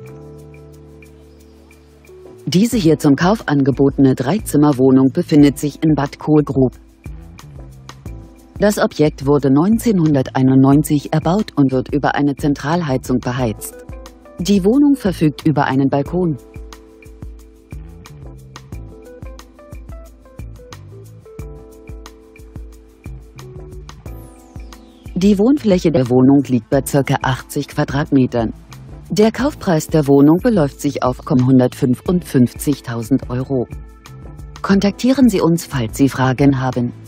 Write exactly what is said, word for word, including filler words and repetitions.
Diese hier zum Kauf angebotene Dreizimmerwohnung befindet sich in Bad Kohlgrub. Das Objekt wurde neunzehnhunderteinundneunzig erbaut und wird über eine Zentralheizung beheizt. Die Wohnung verfügt über einen Balkon. Die Wohnfläche der Wohnung liegt bei ca. achtzig Quadratmetern. Der Kaufpreis der Wohnung beläuft sich auf hundertfünfundfünfzigtausend Euro. Kontaktieren Sie uns, falls Sie Fragen haben.